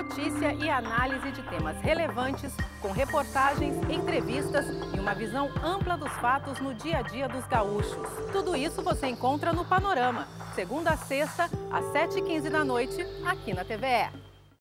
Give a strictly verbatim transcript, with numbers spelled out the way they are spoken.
notícia e análise de temas relevantes, com reportagens, entrevistas e uma visão ampla dos fatos no dia a dia dos gaúchos. Tudo isso você encontra no Panorama, segunda a sexta, às sete e quinze da noite, aqui na T V E.